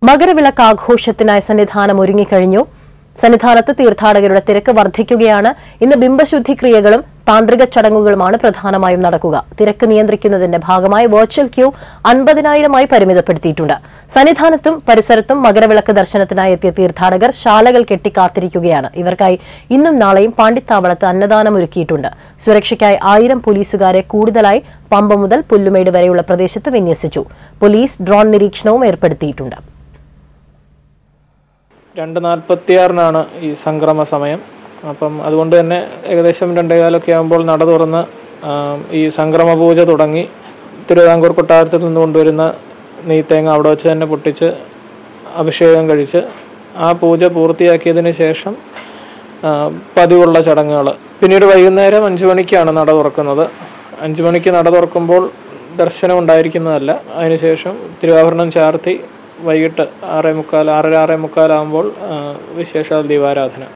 മകരവിളക്ക് ആഘോഷത്തിനായി സന്നിധാനം ഒരുങ്ങിക്കഴിഞ്ഞു. സന്നിധാനത്ത് തീർത്ഥാടകരുടെ തിരക്ക് വർദ്ധിക്കുകയാണ്. ഇന്ന് ബിംബശുദ്ധി ക്രിയകളും താന്ത്രിക ചടങ്ങുകളുമാണ് പ്രധാനമായും നടക്കുക. തിരക്ക് നിയന്ത്രിക്കുന്നതിന്റെ ഭാഗമായി വെർച്വൽ ക്യൂ 50,000-ആയി പരിമിതപ്പെടുത്തിയിട്ടുണ്ട്. സന്നിധാനത്തും പരിസരത്തും മകരവിളക്ക് ദർശനത്തിനായി എത്തിയ തീർത്ഥാടകർ ശാലകൾ കെട്ടിക്കാത്തിരിക്കുകയാണ്. ഇവർക്കായി ഇന്നും നാളെയും പാണ്ടിത്താവളത്ത് അന്നദാനം ഒരുക്കിയിട്ടുണ്ട്. സുരക്ഷയ്ക്കായി 1000 പോലീസുകാരെ കൂടുതലായി പമ്പ മുതൽ പുല്ലുമേട് വരെയുള്ള പ്രദേശത്ത് വിന്യസിച്ചു. പോലീസ് ഡ്രോൺ നിരീക്ഷണവും ഏർപ്പെടുത്തിയിട്ടുണ്ട്. 2:46 ഈ സംക്രമ സമയം. അപ്പം അതുകൊണ്ട് തന്നെ ഏകദേശം 2:15 ആകുമ്പോൾ നട തുറന്ന് ഈ സംക്രമ പൂജ തുടങ്ങി. തിരുവിതാംകൂർ കൊട്ടാരത്തിൽ നിന്ന് കൊണ്ടുവരുന്ന നെയ്ത്തേങ്ങ അവിടെ വെച്ച് തന്നെ പൊട്ടിച്ച് അഭിഷേകം കഴിച്ച് ആ പൂജ പൂർത്തിയാക്കിയതിന് ശേഷം പതിവുള്ള ചടങ്ങുകൾ. പിന്നീട് വൈകുന്നേരം 5 മണിക്കാണ് നട തുറക്കുന്നത്. 5 മണിക്ക് നട തുറക്കുമ്പോൾ ദർശനം ഉണ്ടായിരിക്കുന്നതല്ല. അതിനുശേഷം തിരുവാഭരണം ചാർത്തി വൈകിട്ട് 6:45 ആകുമ്പോൾ വിശേഷാൽ ദീപാരാധന.